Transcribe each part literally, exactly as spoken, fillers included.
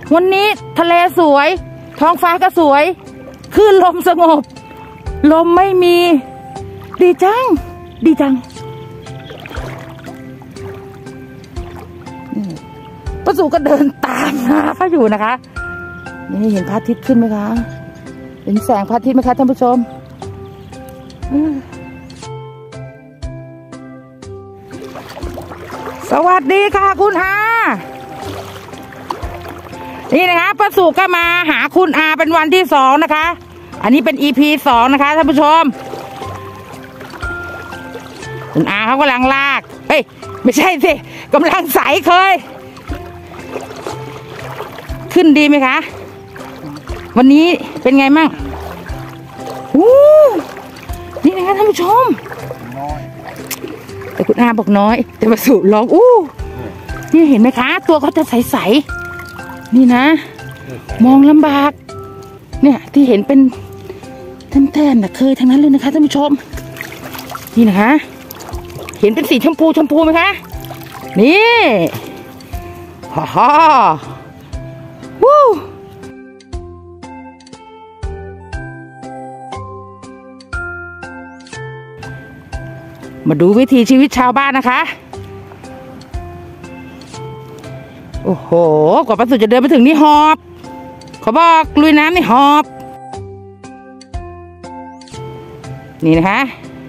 วันนี้ทะเลสวยท้องฟ้าก็สวยคลื่นลมสงบลมไม่มีดีจังดีจังป้าสุก็เดินตามนะป้าอยู่นะคะนี่เห็นพระอาทิตย์ขึ้นไหมคะเห็นแสงพระอาทิตย์ไหมคะท่านผู้ชมสวัสดีค่ะคุณอานี่นะคะป้าสุก็มาหาคุณอาเป็นวันที่สองนะคะอันนี้เป็น อี พี สองนะคะท่านผู้ชมคุณอาเขากำลังลากเฮ้ยไม่ใช่สิกำลังใสเคยขึ้นดีไหมคะวันนี้เป็นไงมั่งอู้นี่นะคะท่านผู้ชมแต่คุณอาบอกน้อยแต่ป้าสุร้องอู้นี่เห็นไหมคะตัวเขาจะใสๆนี่นะมองลำบากเนี่ยที่เห็นเป็นแท่นๆนะเคยทั้งนั้นเลยนะคะท่านผู้ชมนี่นะคะเห็นเป็นสีชมพูชมพูไหมคะนี่ฮ่าฮ่าวู้มาดูวิถีชีวิตชาวบ้านนะคะโอ้โหกว่าป้าสุจะเดินไปถึงนี่หอบเขาบอกลุยน้ำนี่หอบนี่นะคะ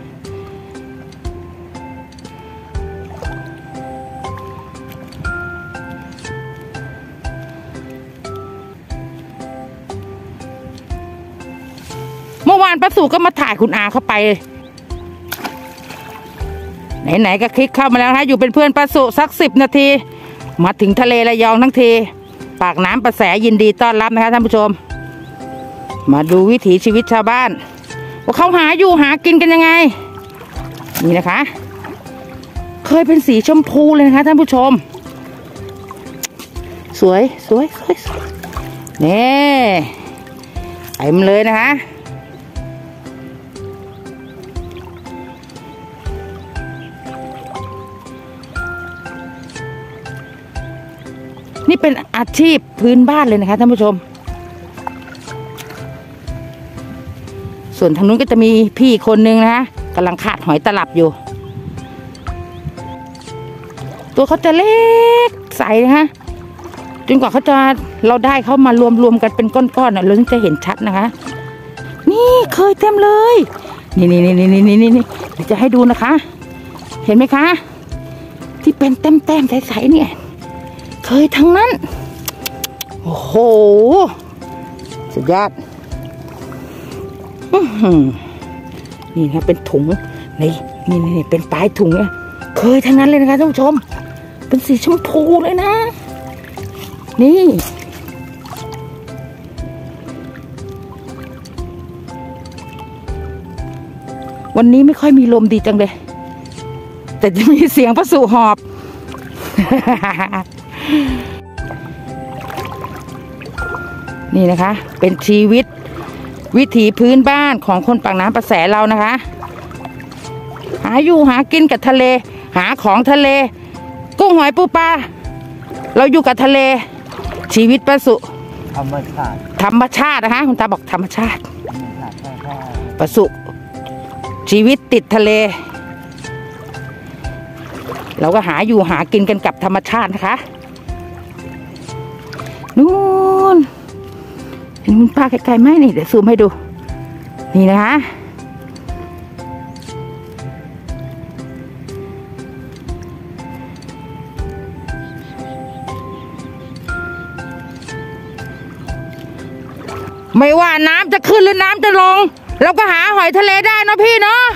เมื่อวานป้าสุก็มาถ่ายคุณอาเข้าไปไหนๆก็คลิกเข้ามาแล้วนะอยู่เป็นเพื่อนป้าสุสักสิบนาทีมาถึงทะเลระยองทั้งทีปากน้ำประแสยินดีต้อนรับนะคะท่านผู้ชมมาดูวิถีชีวิตชาวบ้านว่าเขาหาอยู่หากินกันยังไงนี่นะคะเคยเป็นสีชมพูเลยนะคะท่านผู้ชมสวยสวยสวยสวยนี่เต็มเลยนะคะนี่เป็นอาชีพพื้นบ้านเลยนะคะท่านผู้ชมส่วนทางนู้นก็จะมีพี่คนนึงนะคะกำลังขาดหอยตลับอยู่ตัวเขาจะเล็กใสนะคะจนกว่าเขาจะเราได้เขามารวมๆกันเป็นก้อนๆเราถึงจะเห็นชัดนะคะนี่เคยเต็มเลยนี่นี่นี่นี่นี่นี่นี่จะให้ดูนะคะเห็นไหมคะที่เป็นแต้มๆใสๆเนี่ยเคยทั้งนั้นโอ้โหสุดยอดนี่นะเป็นถุงนี่นี่นี่เป็นปลายถุงเนี่ยเคยทั้งนั้นเลยนะคะท่านผู้ชมเป็นสีชมพูเลยนะนี่วันนี้ไม่ค่อยมีลมดีจังเลยแต่จะมีเสียงป้าสุหอบนี่นะคะเป็นชีวิตวิถีพื้นบ้านของคนปากน้ำประแสเรานะคะหาอยู่หากินกับทะเลหาของทะเลกุ้งหอยปูปลาเราอยู่กับทะเลชีวิตป้าสุธรรมชาติธรรมชาตินะคะคุณตาบอกธรรมชาติป้าสุชีวิตติดทะเลเราก็หาอยู่หากินกันกับธรรมชาตินะคะนู่นเห็นคุณป้าไกลๆไหมนี่เดี๋ยวซูมให้ดูนี่นะคะไม่ว่าน้ำจะขึ้นหรือน้ำจะลงเราก็หาหอยทะเลได้เนาะพี่เนาะ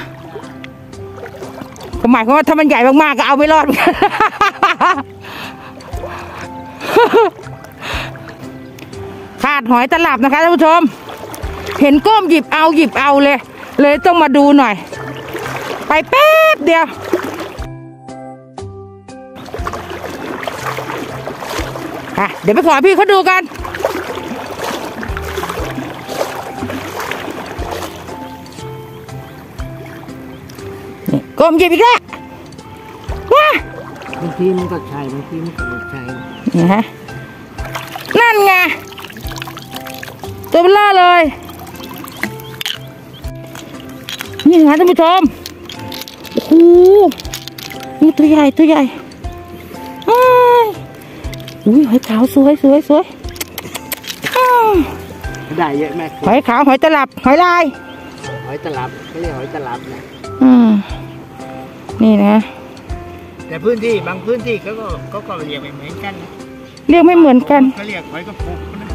หมายความว่าถ้ามันใหญ่มากๆก็เอาไม่รอด ขาดหอยตลับนะคะท่านผู้ชมเห็นก้มหยิบเอาหยิบเอาเลยเลยต้องมาดูหน่อยไปแป๊บเดียวอ่ะเดี๋ยวไปขอพี่เขาดูกันนี่ก้มหยิบอีกแล้วว้าบางทีมันก็ใช่บางทีมันก็ไม่ใช่นี่ฮะนั่นไงตัวเบลล่าเลยนี่นะท่านผู้ชมโอ้โหนี่ตัวใหญ่ตัวใหญ่อ้ายอุ้ยหอยขาวสวยสวยสวยได้เยอะแม่หอยขาวหอยตลับหอยลายหอยตลับไม่ใช่หอยตลับนะอืมนี่นะแต่พื้นที่บางพื้นที่เขาก็เขาก็เรียกไม่เหมือนกันเรียกไม่เหมือนกันเขาเรียกหอยกระปุกนะ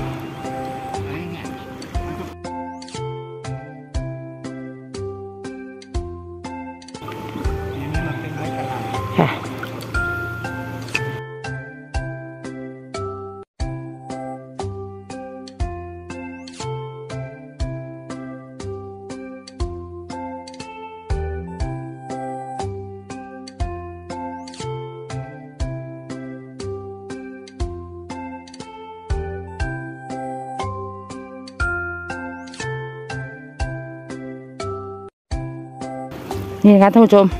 ค่ะนี่นะครับท่านผู้ชม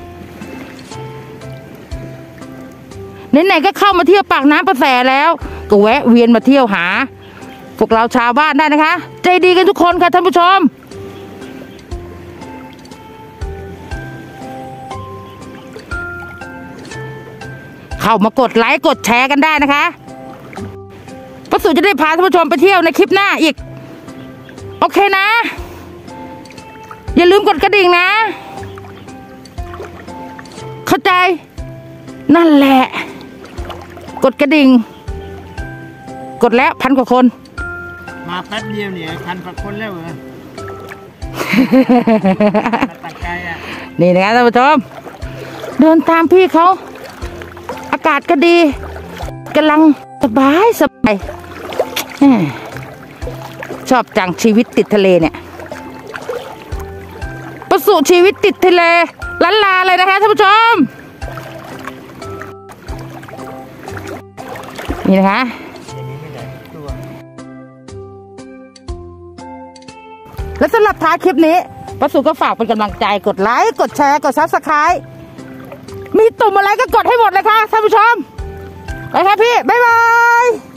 ไหนๆก็เข้ามาเที่ยวปากน้ำประแสแล้วก็แวะเวียนมาเที่ยวหาพวกเราชาวบ้านได้นะคะใจดีกันทุกคนค่ะท่านผู้ชมเข้ามากดไลค์กดแชร์กันได้นะคะป้าสุจะได้พาท่านผู้ชมไปเที่ยวในคลิปหน้าอีกโอเคนะอย่าลืมกดกระดิ่งนะเข้าใจนั่นแหละกดกระดิ่งกดแล้วพันกว่าคนมาแป๊บเดียวเนี่ยพันกว่าคนแล้วเหรอตัดใจอ่ะนี่นะครับท่านผู้ชมเดินตามพี่เขาอากาศก็ดีกำลังสบายสบายชอบจังชีวิตติดทะเลเนี่ยประสูชีวิตติดทะเลล้านลาเลยนะคะท่านผู้ชมนี่นะคะและสำหรับท้ายคลิปนี้ประสูก็ฝากเป็นกำลังใจกดไลค์กดแชร์กดซับสไครต์มีตุ่มอะไรก็กดให้หมดเลยค่ะท่านผู้ชมไปค่ะพี่บ๊ายบาย